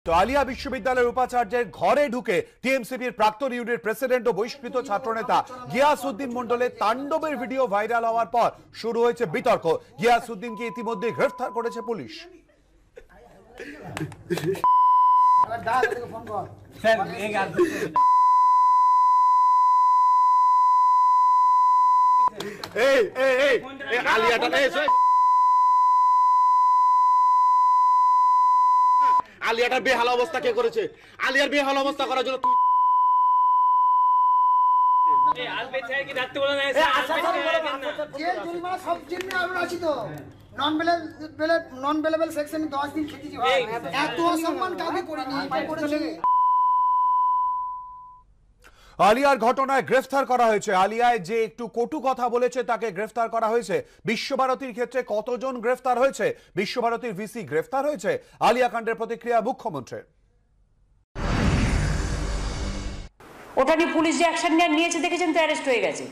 তো আলিয়া বিশ্ববিদ্যালয়ের উপাচার্যের ঘরে ঢুকে টিএমসিপির প্রাক্তন ইউনিট প্রেসিডেন্ট ও বহিষ্কৃত ছাত্রনেতা গিয়াসউদ্দিন মণ্ডলের তাণ্ডবের ভিডিও ভাইরাল হওয়ার পর শুরু হয়েছে বিতর্ক। গিয়াসউদ্দিনকে ইতিমধ্যে গ্রেফতার করেছে পুলিশ। আলিয়াটার বেহাল অবস্থা কে করেছে? আলিয়ার বেহাল অবস্থা করার জন্য তুই আলিয়ার ঘটনায় গ্রেফতার করা হয়েছে। আলিয়ায় যে একটু কটু কথা বলেছে তাকে গ্রেফতার করা হয়েছে। বিশ্বভারতীর ক্ষেত্রে কতজন গ্রেফতার হয়েছে? বিশ্বভারতীর ভিসি গ্রেফতার হয়েছে। আলিয়া কাণ্ডের প্রতিক্রিয়া মুখ্যমন্ত্রীর। ওটা নিয়ে পুলিশ যে অ্যাকশন নিয়েছে দেখেছেন তো, অ্যারেস্ট হয়ে গেছে।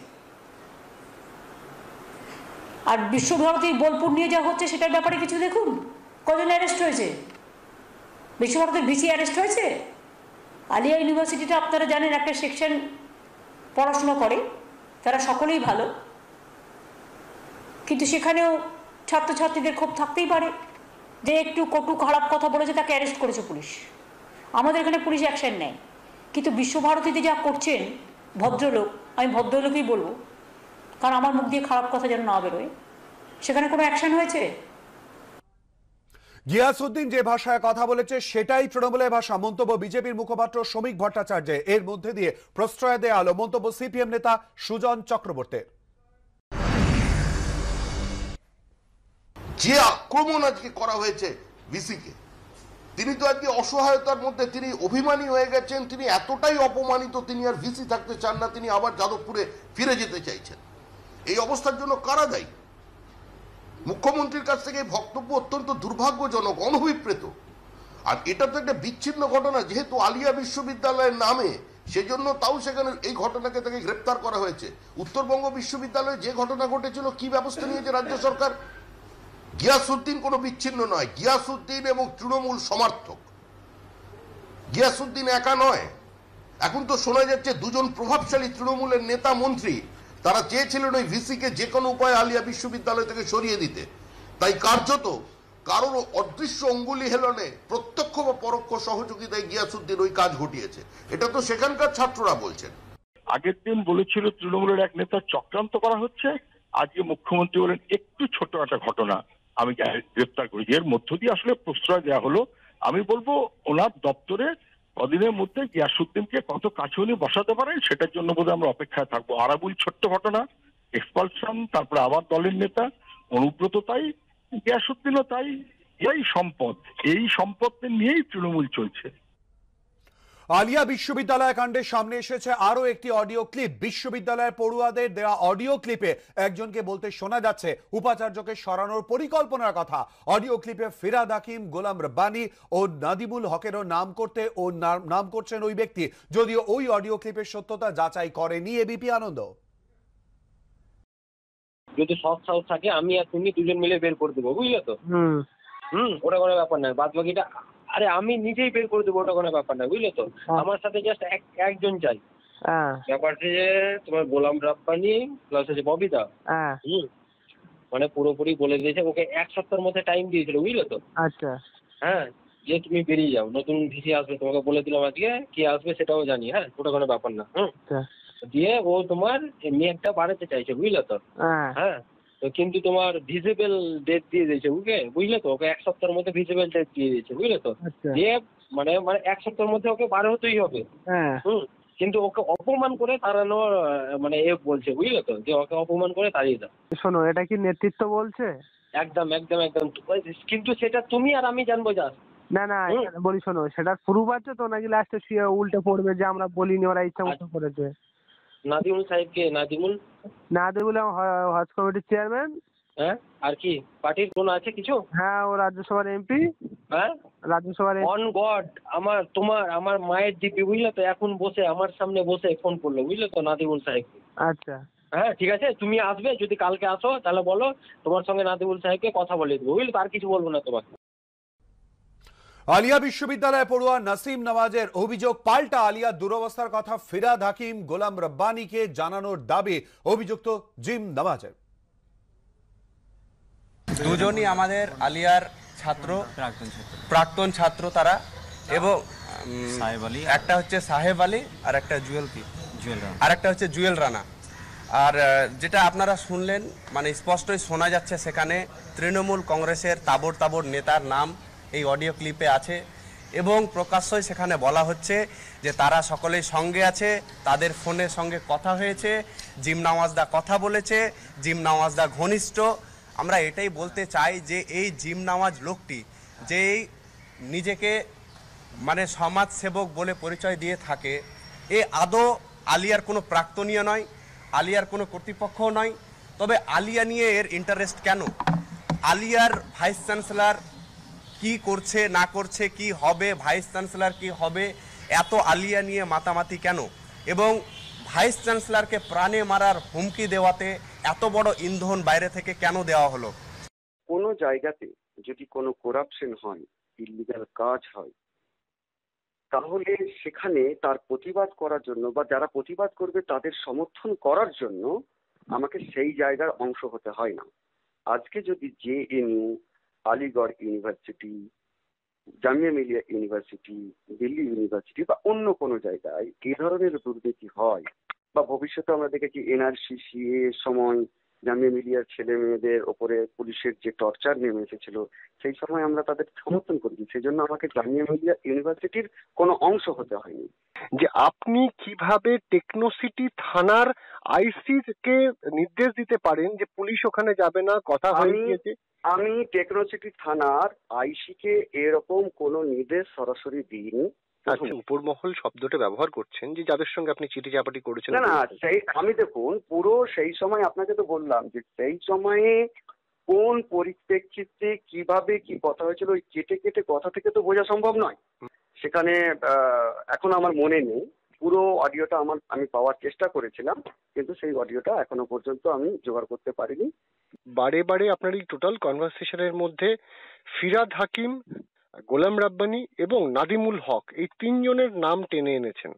আর বিশ্বভারতী বোলপুর নিয়ে যা হচ্ছে সেটার ব্যাপারে কিছু দেখুন, কজন অ্যারেস্ট হয়েছে? বিশ্বভারতীর ভিসি অ্যারেস্ট হয়েছে। আলিয়া ইউনিভার্সিটিটা আপনারা জানেন একটা সেকশন পড়াশোনা করে, তারা সকলেই ভালো, কিন্তু সেখানেও ছাত্রছাত্রীদের ক্ষোভ থাকতেই পারে যে একটু কটু খারাপ কথা বলেছে, তাকে অ্যারেস্ট করেছে পুলিশ। আমাদের এখানে পুলিশ অ্যাকশন নেয়, কিন্তু বিশ্বভারতীতে যা করছেন ভদ্রলোক, আমি ভদ্রলোকই বলবো, কারণ আমার মুখ দিয়ে খারাপ কথা যেন না বেরোয়, সেখানে কোনো অ্যাকশন হয়েছে? গিয়াসউদ্দিন যে ভাষায় কথা বলেছে সেটাই তৃণমূলের ভাষা, মন্তব্য বিজেপির মুখপাত্র শ্রমিক ভট্টাচার্য। এর মধ্যে দিয়ে প্রশ্রয় দেয়া হলো মন্তব্য সিপিএম নেতা সুজন চক্রবর্তীর। যে আক্রমণ আজকে করা হয়েছে ভিসিকে, তিনি তো আজকে অসহায়তার মধ্যে তিনি অভিমানী হয়ে গেছেন। তিনি এতটাই অপমানিত, তিনি আর ভিসি থাকতে চান না, তিনি আবার যাদবপুরে ফিরে যেতে চাইছেন। এই অবস্থার জন্য কারা দায়ী? মুখ্যমন্ত্রীর কাছ থেকে বক্তব্য অত্যন্ত দুর্ভাগ্যজনক, অনভিপ্রেত। আর এটা তো একটা বিচ্ছিন্ন ঘটনা, যেহেতু আলিয়া বিশ্ববিদ্যালয়ের নামে, সেজন্য তাও সেখানে এই ঘটনাকে তাকে গ্রেপ্তার করা হয়েছে। উত্তরবঙ্গ বিশ্ববিদ্যালয়ে যে ঘটনা ঘটেছিল, কি ব্যবস্থা নিয়েছে রাজ্য সরকার? গিয়াসউদ্দিন কোনো বিচ্ছিন্ন নয়, গিয়াসউদ্দিন এবং তৃণমূল সমর্থক। গিয়াসউদ্দিন একা নয়। এখন তো শোনা যাচ্ছে দুজন প্রভাবশালী তৃণমূলের নেতা মন্ত্রী তারা চেয়েছিলেন ওই ভিসিকে যে কোনো উপায়ে আলিয়া বিশ্ববিদ্যালয় থেকে সরিয়ে দিতে। তাই কার্যত কারোর অদৃশ্য অঙ্গুলি হেলনে প্রত্যক্ষ বা পরোক্ষ সহযোগিতায় গিয়াসউদ্দিন ওই কাজ ঘটিয়েছে। এটা তো সেখানকার ছাত্ররা বলছেন। আগের দিন বলেছিল তৃণমূলের এক নেতা চক্রান্ত করা হচ্ছে, আজকে মুখ্যমন্ত্রী বলেন একটু ছোট একটা ঘটনা আমি গ্রেপ্তার করেছি, এর মধ্য দিয়ে আসলে প্রশ্রয় দেওয়া হলো। আমি বলবো ওনার দপ্তরে কদিনের মধ্যে গিয়াসউদ্দিনকে কত কাছে উনি বসাতে পারেন সেটার জন্য বোধহয় আমরা অপেক্ষায় থাকবো। আরাবুল ছোট্ট ঘটনা, এক্সপালশন, তারপরে আবার দলের নেতা অনুব্রত তাই, গিয়াসউদ্দিনও তাই। এই সম্পদ নিয়েই তৃণমূল চলছে। আলিয়া বিশ্ববিদ্যালয় কাণ্ডের সামনে এসেছে আরো একটি অডিও ক্লিপ। বিশ্ববিদ্যালয়ের পড়ুয়াদের দেওয়া অডিও ক্লিপে একজনকে বলতে শোনা যাচ্ছে উপাচার্যকে সরানোর পরিকল্পনার কথা। অডিও ক্লিপে ফিরাদ হাকিম, গোলাম রব্বানী ও নাদিমুল হকেরও নাম করছেন ওই ব্যক্তি, যদিও ওই অডিও ক্লিপের সত্যতা যাচাই করেনি এবিপি আনন্দ। যদি সৎ সাহস থাকে আমি আর তুমি দুজন মিলে বের করে দেবো, বুঝলে তো? ওটা কোনো ব্যাপার না, বাদ বাকিটা আরে আমি নিজেই বের করে দেবো, ওটা কোনো ব্যাপার না, বুঝলে তো? আমার সাথে জাস্ট একজন চাই। ব্যাপারটা যে তোমার গোলাম রাব্বানি প্লাস হচ্ছে ববিদা, মানে পুরোপুরি বলে দিয়েছে, ওকে 1 সপ্তাহের মধ্যে টাইম দিয়েছিল, বুঝলে তো? আচ্ছা, হ্যাঁ, যে তুমি বেরিয়ে যাও, নতুন ভিসি আসবে, তোমাকে বলে দিলাম আজকে কে আসবে সেটাও জানি। হ্যাঁ, ওটা কোনো ব্যাপার না। দিয়ে ও তোমার এমনি একটা বাড়াতে চাইছে, বুঝলে তো? হ্যাঁ, তো কিন্তু তোমার ভিজিবল ডেট দিয়ে দিয়েছে ওকে, বুঝলে তো? ওকে 1 সপ্তাহের মধ্যে ভিজিবল ডেট দিয়ে দিয়েছে, বুঝলে তো? দিয়ে মানে 1 সপ্তাহের মধ্যে ওকে বার হতেই হবে। কিন্তু ওকে অপমান করে তাড়ানোর মানে বলছে, বুঝলে তো? যে ওকে অপমান করে তাড়িয়ে দাও। শোনো, এটা কি নেতৃত্ব বলছে? একদম একদম একদম, কিন্তু সেটা তুমি আর আমি জানবো। যা না না, বলি শোনো, সেটার প্রুফ আছে তো, নাকি লাস্টে শুয়ে উল্টে পড়বে যে আমরা বলিনি, ওরা ইচ্ছা মতো করেছে? নাদিমুল সাহেবকে, নাদিমুল হজ কমিটির চেয়ারম্যান। হ্যাঁ, আর কি পার্টির কোন আছে কিছু? হ্যাঁ, ও রাজ্যসভার এমপি। হ্যাঁ, রাজ্যসভার অন গড, আমার মায়ের দিব্যি, বুঝলে তো? এখন বসে আমার সামনে বসে ফোন করলো, বুঝলে তো? নাদিমুল সাহেব। আচ্ছা, হ্যাঁ ঠিক আছে, তুমি আসবে, যদি কালকে আসো তাহলে বলো তোমার সঙ্গে নাদিমুল সাহেবকে কথা বলে দেবো, বুঝলে তো? আর কিছু বলবো না তোমাকে। আলিয়া বিশ্ববিদ্যালয় পড়ুয়া নাসিম নওয়াজের অভিযোগ, পাল্টা আলিয়া দুরবস্থার কথা ফিরাদ হাকিম গোলাম রব্বানীকে জানানোর দাবি অভিযুক্ত জিম নওয়াজের। দুজনই আমাদের আলিয়ার ছাত্র, প্রাক্তন ছাত্র তারা, এবং একটা হচ্ছে সাহেব আলী আর একটা জুয়েল রানা। আর যেটা আপনারা শুনলেন, মানে স্পষ্টই শোনা যাচ্ছে সেখানে তৃণমূল কংগ্রেসের তাবড় তাবড় নেতার নাম এই অডিও ক্লিপে আছে, এবং প্রকাশ্যই সেখানে বলা হচ্ছে যে তারা সকলেই সঙ্গে আছে, তাদের ফোনের সঙ্গে কথা হয়েছে, জিম নওয়াজদা কথা বলেছে, জিম নওয়াজদা ঘনিষ্ঠ। আমরা এটাই বলতে চাই যে এই জিম নওয়াজ লোকটি যে নিজেকে মানে সমাজসেবক বলে পরিচয় দিয়ে থাকে, এ আদৌ আলিয়ার কোনো প্রাক্তনীয় নয়, আলিয়ার কোনো কর্তৃপক্ষও নয়। তবে আলিয়া নিয়ে এর ইন্টারেস্ট কেন? আলিয়ার ভাইস চ্যান্সেলর কি করছে না করছে, কি হবে, ভাইস চ্যান্সেলর কি হবে, এত আলিয়া নিয়ে মাতামাতি কেন? এবং ভাইস চ্যান্সেলরকে প্রাণে মারার হুমকি দেওয়াতে এত বড় ইন্ধন বাইরে থেকে কেন দেওয়া হলো? কোনো জায়গাতে যদি কোনো করাপশন হয়, ইলিগাল কাজ হয়, তাহলে সেখানে তার প্রতিবাদ করার জন্য বা যারা প্রতিবাদ করবে তাদের সমর্থন করার জন্য আমাকে সেই জায়গার অংশ হতে হয় না। আজকে যদি JNU, Aligarh university, Jamia Millia university, Delhi university বা অন্য কোনো জায়গায় এই ধরনের দুর্নীতি হয়, বা ভবিষ্যতে আমরা দেখেছি এনআরসিসি এর সময় জামিয়া মিলিয়ার ছেলে মেয়েদের ওপরে পুলিশের যে টর্চার নেমে এসেছিল, সেই সময় আমরা তাদের সমর্থন করেছি, সেই জন্য আমাকে জামিয়া মিলিয়া ইউনিভার্সিটির কোনো অংশ হতে হয়নি। যে আপনি কিভাবে টেকনোসিটি থানার আইসি কে নির্দেশ দিতে পারেন যে পুলিশ ওখানে যাবে না, কথা হয়ে গিয়েছে? আমি টেকনোসিটি থানার আইসি কে এরকম কোনো নির্দেশ সরাসরি দিইনি। আচ্ছা, উপরমহল শব্দটা ব্যবহার করছেন যে যাদের সঙ্গে আপনি চিঠি চাপাটি করেছেন। না, সেই আমি দেখুন পুরো সেই সময় আপনাকে তো বললাম যে সেই সময়ে কোন পরিপ্রেক্ষিতে কিভাবে কি কথা হয়েছিল, ওই কেটে কেটে কথা থেকে তো বোঝা সম্ভব নয়। সেখানে এখন আমার মনে নেই, পুরো অডিওটা আমি পাওয়ার চেষ্টা করেছিলাম, কিন্তু সেই অডিওটা এখনো পর্যন্ত আমি জোগাড় করতে পারিনি। বারে বারে আপনার এই টোটাল কনভারসেশনের মধ্যে ফিরাদ হাকিম, গোলাম রাব্বানী এবং নাদিমুল হক এই তিনজনের নাম টেনে এনেছেন।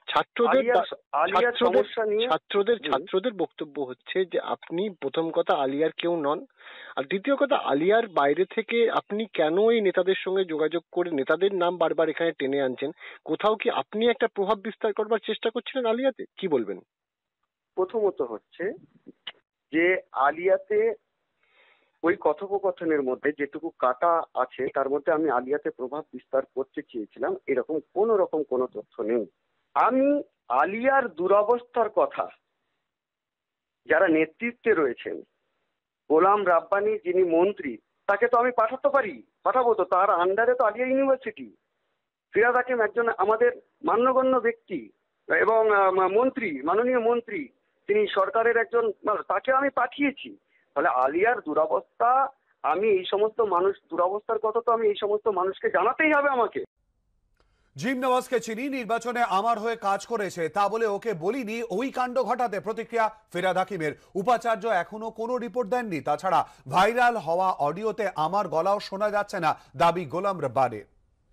ছাত্রদের বক্তব্য হচ্ছে যে আপনি প্রথম কথা আলিয়ার কেউ নন, আর দ্বিতীয় কথা আলিয়ার বাইরে থেকে আপনি কেন এই নেতাদের সঙ্গে যোগাযোগ করে নেতাদের নাম বারবার এখানে টেনে আনছেন? কোথাও কি আপনি একটা প্রভাব বিস্তার করবার চেষ্টা করছিলেন আলিয়াতে? কি বলবেন? প্রথমত হচ্ছে যে আলিয়াতে ওই কথোপকথনের মধ্যে যেটুকু কাটা আছে তার মধ্যে আমি আলিয়াতে প্রভাব বিস্তার করতে চেয়েছিলাম এরকম কোনো তথ্য নেই। আমি আলিয়ার দুরবস্থার কথা যারা নেতৃত্বে রয়েছেন, গোলাম রাব্বানী যিনি মন্ত্রী, তাকে তো আমি পাঠাবো তো, তার আন্ডারে তো আলিয়া ইউনিভার্সিটি। ফিরাদ হাকিম একজন আমাদের মান্যগণ্য ব্যক্তি এবং মন্ত্রী, মাননীয় মন্ত্রী, তিনি সরকারের একজন, তাকে আমি পাঠিয়েছি। তাহলে আলিয়ার দুরবস্থা, আমি এই সমস্ত দুরবস্থার কথা তো আমি এই সমস্ত মানুষকে জানাতেই হবে আমাকে। জিম নওয়াজকে চিনি, নির্বাচনে আমার হয়ে কাজ করেছে, তা বলে ওকে বলিনি ওই কাণ্ড ঘটাতে। প্রতিক্রিয়া ফিরাদ হাকিমের। উপাচার্য এখনো কোনো রিপোর্ট দেননি। তাছাড়া ভাইরাল হওয়া অডিওতে আমার গলাও শোনা যাচ্ছে না, দাবি গোলাম রব্বানীর।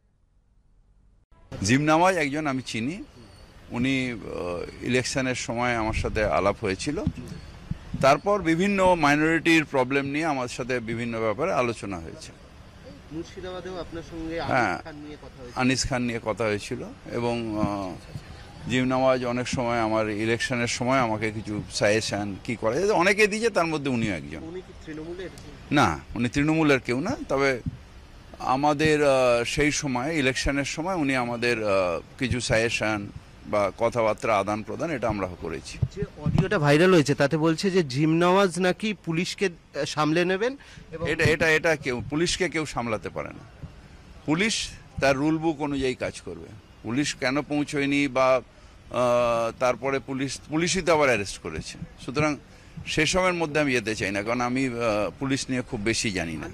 জিম নওয়াজ একজন আমি চিনি, উনি ইলেকশনের সময় আমার সাথে আলাপ হয়েছিল, তারপর বিভিন্ন মাইনরিটির প্রবলেম নিয়ে আমার সাথে বিভিন্ন ব্যাপারে আলোচনা হয়েছে। মুর্শিদাবাদেও আপনার সঙ্গে আনিস খান নিয়ে কথা হয়েছিল, এবং জিম নওয়াজ অনেক সময় আমার ইলেকশনের সময় আমাকে কিছু সাজেশন কি করা যায় অনেকে দিয়েছে, তার মধ্যে উনিও একজন। না, উনি তৃণমূলের কেউ না, তবে আমাদের সেই সময় ইলেকশনের সময় উনি আমাদের কিছু সাজেশন বা কথাবার্তা আদান প্রদান এটা আমরা করেছি। যে অডিওটা ভাইরাল হয়েছে তাতে বলছে যে জিম নওয়াজ নাকি পুলিশকে সামলে নেবেন। এটা কেউ পুলিশকে কেউ সামলাতে পারে না। পুলিশ তার রুল বুক অনুযায়ী কাজ করবে। পুলিশ কেন পৌঁছয়নি বা তারপরে পুলিশই তো আবার অ্যারেস্ট করেছে, সুতরাং সেসবের মধ্যে আমি যেতে চাই না, কারণ আমি পুলিশ নিয়ে খুব বেশি জানি না।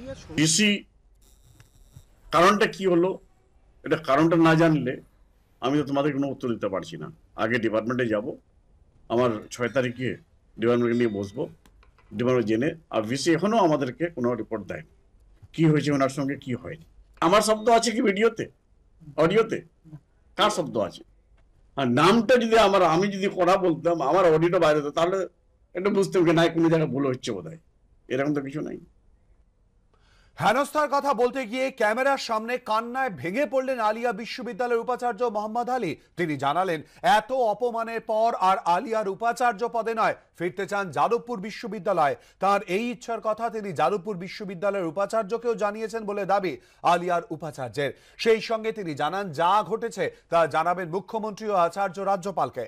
কারণটা কি হলো, এটা কারণটা না জানলে আমি তো তোমাদের কোনো উত্তর দিতে পারছি না। আগে ডিপার্টমেন্টে যাব, আমার 6 তারিখে ডিপার্টমেন্টে নিয়ে বসবো, ডিপার্টমেন্ট জেনে। আর ভিসি এখনো আমাদেরকে কোনো রিপোর্ট দেয়নি কি হয়েছে ওনার সঙ্গে কি হয়নি। আমার শব্দ আছে কি ভিডিওতে, অডিওতে? কার শব্দ আছে? আর নামটা যদি আমি যদি করা বলতাম, আমার অডিওটা বাইরে হতো, তাহলে এটা বুঝতে হবে না কোনো জায়গায় ভুল হচ্ছে বোধহয়। এরকম তো কিছু নাই। হেনস্থার কথা বলতে গিয়ে ক্যামেরার সামনে কান্নায় ভেঙে পড়লেন আলিয়া বিশ্ববিদ্যালয়ের উপাচার্য মোহাম্মদ আলী। তিনি জানালেন এত অপমানের পর আর আলিয়ার উপাচার্য পদে নয়, ফিরতে চান যাদবপুর বিশ্ববিদ্যালয়। তার এই ইচ্ছার কথা তিনি যাদবপুর বিশ্ববিদ্যালয়ের উপাচার্যকেও জানিয়েছেন বলে দাবি আলিয়ার উপাচার্যের। সেই সঙ্গে তিনি জানান যা ঘটেছে তা জানাবেন মুখ্যমন্ত্রী ও আচার্য রাজ্যপালকে।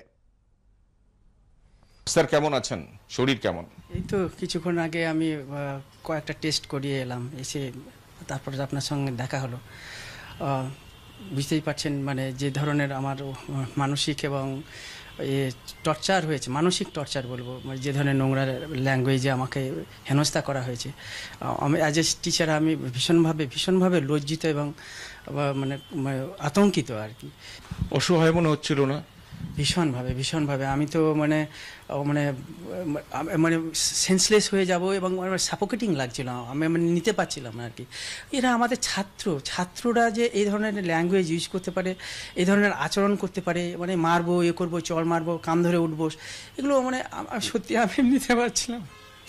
স্যার কেমন আছেন, শরীর কেমন? এই তো কিছুক্ষণ আগে আমি কয়েকটা টেস্ট করিয়ে এলাম, এসে তারপরে আপনার সঙ্গে দেখা হলো। বুঝতেই পারছেন মানে যে ধরনের আমার মানসিক এবং টর্চার হয়েছে, মানসিক টর্চার বলবো, মানে যে ধরনের নোংরা ল্যাঙ্গুয়েজে আমাকে হেনস্থা করা হয়েছে। আমি অ্যাজ এ টিচার আমি ভীষণভাবে লজ্জিত এবং মানে আতঙ্কিত আর কি। অসহায় মনে হচ্ছিল না? ভীষণভাবে আমি তো মানে মানে মানে সেন্সলেস হয়ে যাব এবং সাফোকেটিং লাগছিল, আমি নিতে পারছিলাম না আর কি। এরা আমাদের ছাত্ররা যে এই ধরনের ল্যাঙ্গুয়েজ ইউজ করতে পারে, এই ধরনের আচরণ করতে পারে, মানে মারবো, করবো, চড় মারবো, কান ধরে উঠবো, এগুলো মানে সত্যি আমি নিতে পারছিলাম।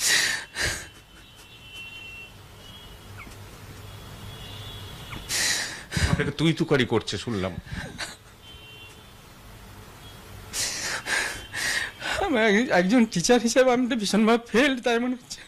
আপনাকে তুই তুকারি করছে শুনলাম। একজন টিচার হিসেবে আমি তো ভীষণভাবে ফেল্ড, তাই মনে হচ্ছে।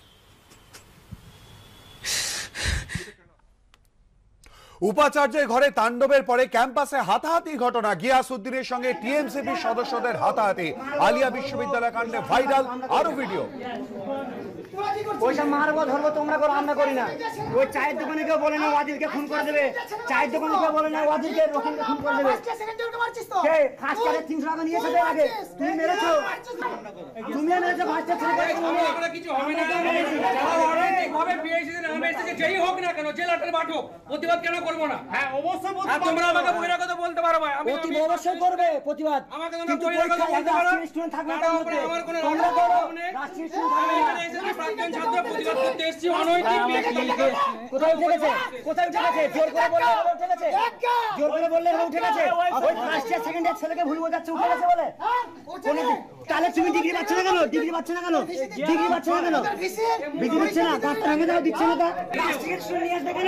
উপাচার্যের ঘরে তাণ্ডবের পরে ক্যাম্পাসে হাতাহাতি ঘটনা, গিয়াসউদ্দিনের সঙ্গে টিএমসিপি সদস্যদের হাতাহাতি। আলিয়া বিশ্ববিদ্যালয় কাণ্ডে ভাইরাল আরো ভিডিও। ওইসব মারবো ধরবো তোমরা করো, আমরা করি না। ওই চায়ের দোকানে কেউ বলে না ওয়াজিলকে খুন করে দেবে, চায়ের দোকানে কেউ বলে না ওয়াজিলকে রকমকে খুন করে দেবে। কে ফার্স্ট ইয়ারে 300 টাকা নিয়েছে তো আগে তুমি মেরেছো, তুমি মেরেছো ফার্স্ট ইয়ার কিছু হবে না। যারা অনৈতিক ভাবে পিএইচডি নামে এসেছে যেই হোক না কেন, যে লেটার পাঠক, প্রতিবাদ কেন করব না? হ্যাঁ অবশ্যই প্রতিবাদ। তোমরা আমাকে বহিরাগত বলতে পারো ভাই, আমি অবশ্যই করবে প্রতিবাদ। আমাকে তোমরা বহিরাগত বলতে পারো, স্টুডেন্ট থাকবে তার উপরে আমার কোনো তোমরা করো, রাষ্ট্রীয় স্টুডেন্ট থাকবে না। এসেছি প্রাক্তন ছাত্র, প্রতিবাদ করতে এসেছি অনৈতিক পিএইচডি। কোথায় উঠে গেছে? জোর করে বললে উঠে গেছে, জোর করে বললে উঠে গেছে। ওই ফার্স্ট ইয়ার সেকেন্ড ইয়ার ছেলেকে ভুল বোঝাচ্ছে উঠে গেছে বলে। তাহলে তুমি ডিগ্রি পাচ্ছ না কেন? ডিগ্রি পাচ্ছ না কেন? বিধি দিচ্ছে না, তার ভেঙে দাও, দিচ্ছে না। রাষ্ট্রীয় স্টুডেন্ট নিয়ে আসবে কেন?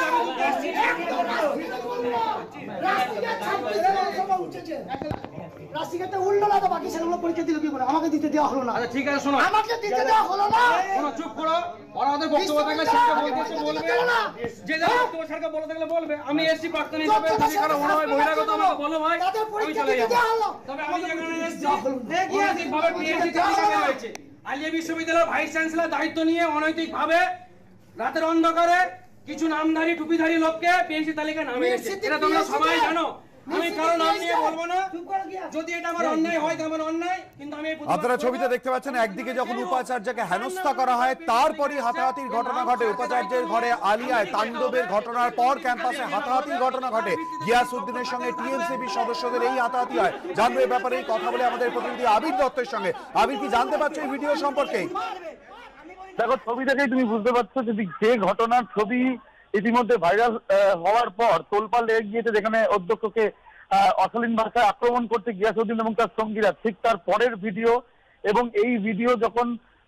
রাষ্ট্রীয়তে উল্টো না তো বাকি ছেলেগুলো পরীক্ষা দিল কি করে? আমাকে দিতে দেওয়া হলো না। ঠিক আছে শোনো, আমাকে দিতে দেওয়া হলো না। চুপ করো, ওরা ওদের বক্তব্য থাকলে সেটা বলতে বলবে, যে যার বক্তব্য সরকার বলে থাকলে বলবে। আমি এসছি প্রাক্তন হিসেবে, যদি কারো মনে হয় বহিরাগত আমাকে বলো ভাই, আমি চলে যাব। তবে আমি যেখানে এসছি অনৈতিকভাবে পিএইচডি চাকরি হয়েছে, আলিয়া বিশ্ববিদ্যালয়ের ভাইস চ্যান্সেলর দায়িত্ব নিয়ে অনৈতিকভাবে রাতের অন্ধকারে কিছু নামধারী টুপিধারী লোককে পিএইচডি তালিকায় নামে এসেছে। এটা তোমরা সবাই জানো, আমি কারো নাম নিয়ে বলবো না। যদি এটা আমার অন্যায় হয় তো আমার অন্যায়, কিন্তু আমি আপনারা ছবিতে দেখতে পাচ্ছেন একদিকে যখন উপাচার্যকে হেনস্থা করা হয়, তারপরই হাতাহাতির ঘটনা ঘটে। উপাচার্যের ঘরে আলিয়ায় তাণ্ডবের ঘটনার পর ক্যাম্পাসে হাতাহাতির ঘটনা ঘটে। গিয়াসউদ্দিনের সঙ্গে টিএমসিপি সদস্যদের এই হাতাহাতি হয়। জানবো এই ব্যাপারে কথা বলে আমাদের প্রতিনিধি আবির দত্তের সঙ্গে। আবির, কি জানতে পারছো এই ভিডিও সম্পর্কে? দেখো, ছবি দেখেই তুমি বুঝতে পারছো যে ঘটনার ছবি ইতিমধ্যে ভাইরাল হওয়ার পর তোলপাড় লেগে গিয়েছে, যেখানে অধ্যক্ষকে অশালীন ভাষায় আক্রমণ করতে গিয়াসউদ্দিন এবং তার সঙ্গীরা। ঠিক তার পরের ভিডিও, এবং এই ভিডিও যখন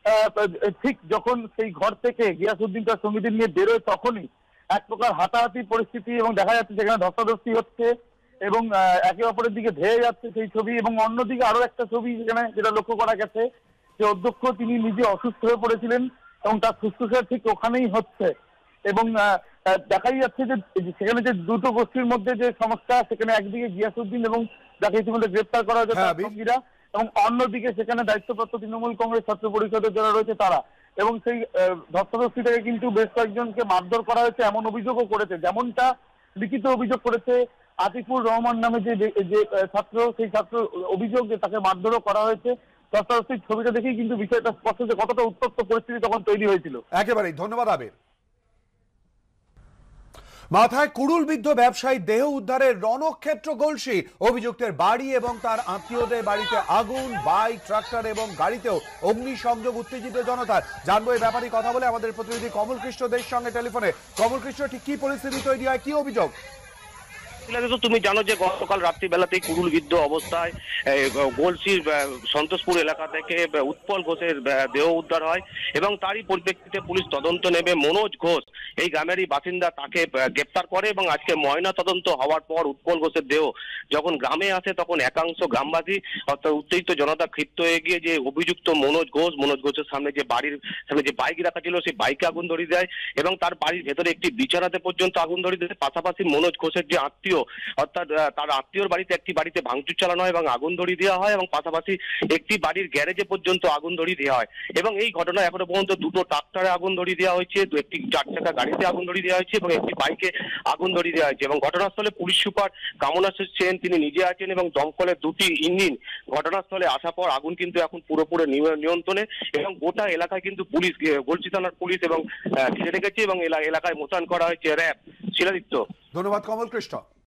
যখন সেই ঘর থেকে গিয়াসউদ্দিন তার সঙ্গীদের নিয়ে বেরোয়, তখনই এক প্রকার হাতাহাতি পরিস্থিতি এবং দেখা যাচ্ছে সেখানে ধস্তাধস্তি হচ্ছে এবং একে অপরের দিকে ধেয়ে যাচ্ছে সেই ছবি। এবং অন্যদিকে আরো একটা ছবি যেখানে যেটা লক্ষ্য করা গেছে যে অধ্যক্ষ তিনি নিজে অসুস্থ হয়ে পড়েছিলেন এবং তার ফুসফুসের ঠিক ওখানেই হচ্ছে। এবং দেখাই যাচ্ছে যে সেখানে যে দুটো গোষ্ঠীর মধ্যে যে সমস্যা, সেখানে একদিকে গিয়াসউদ্দিন এবং যাকে ইতিমধ্যে গ্রেপ্তার করা হয়েছে তার সঙ্গীরা, এবং অন্যদিকে সেখানে দায়িত্বপ্রাপ্ত তৃণমূল কংগ্রেস ছাত্র পরিষদের যারা রয়েছে তারা। এবং সেই ধস্তাধস্তি থেকে কিন্তু বেশ কয়েকজনকে মারধর করা হয়েছে এমন অভিযোগও করেছে, যেমনটা লিখিত অভিযোগ করেছে আতিকুর রহমান নামে যে ছাত্র, সেই ছাত্র অভিযোগ যে তাকে মারধরও করা হয়েছে। ধস্তাধস্তির ছবিটা দেখেই কিন্তু বিষয়টা স্পষ্ট যে কতটা উত্তপ্ত পরিস্থিতি তখন তৈরি হয়েছিল। একেবারেই ধন্যবাদ আবির। মাথায় কুড়ুলবিদ্ধ ব্যবসায়ী দেহ উদ্ধারের রণক্ষেত্র গলসি। অভিযুক্তের বাড়ি এবং তার আত্মীয়দের বাড়িতে আগুন, বাইক, ট্রাক্টর এবং গাড়িতেও অগ্নিসংযোগ। উত্তেজিত জনতা। জানবো এই ব্যাপারে কথা বলে আমাদের প্রতিনিধি কমল কৃষ্ণ দেশ সঙ্গে টেলিফোনে। কমল কৃষ্ণ, ঠিক কি পরিস্থিতি তৈরি হয়, কি অভিযোগ? তুমি জানো যে গতকাল রাত্রিবেলাতেই কুড়ুলবিদ্ধ অবস্থায় গলসির সন্তোষপুর এলাকা থেকে উৎপল ঘোষের দেহ উদ্ধার হয় এবং তারই পরিপ্রেক্ষিতে পুলিশ তদন্ত নেবে। মনোজ ঘোষ এই গ্রামেরই বাসিন্দা, তাকে গ্রেপ্তার করে এবং আজকে ময়না তদন্ত হওয়ার পর উৎপল ঘোষের দেহ যখন গ্রামে আসে তখন একাংশ গ্রামবাসী অর্থাৎ উত্তেজিত জনতা ক্ষিপ্ত হয়ে গিয়ে যে অভিযুক্ত মনোজ ঘোষের সামনে যে বাড়ির সামনে যে বাইক রাখা ছিল সেই বাইকে আগুন ধরিয়ে দেয় এবং তার বাড়ির ভেতরে একটি বিছানাতে পর্যন্ত আগুন ধরিয়ে দেয়। পাশাপাশি মনোজ ঘোষের যে আত্মীয় অর্থাৎ তার আত্মীয়র বাড়িতে একটি বাড়িতে ভাঙচুর চালানো হয় এবং আগুন ধরিয়ে দেওয়া হয় এবং পাশাপাশি একটি বাড়ির গ্যারেজে পর্যন্ত আগুন ধরিয়ে দেওয়া হয় এবং এই ঘটনা এখনো পর্যন্ত দুটো ট্রাক্টরে আগুন ধরিয়ে দেওয়া হয়েছে, একটি 4 চাকা গাড়িতে আগুন ধরিয়ে দেওয়া হয়েছে এবং একটি বাইকে আগুন ধরিয়ে দেওয়া হয়েছে এবং ঘটনাস্থলে পুলিশ সুপার কামনা সেন তিনি নিজে আছেন এবং দমকলের 2টি ইঞ্জিন ঘটনাস্থলে আসার পর আগুন কিন্তু এখন পুরোপুরি নিয়ন্ত্রণে এবং গোটা এলাকায় কিন্তু পুলিশ, গলসি থানার পুলিশ এবং ঘিরে রেখেছে এবং এলাকায় মোতায়েন করা হয়েছে র্যাব। শিলাদিত্য, ধন্যবাদ কমল কৃষ্ণ।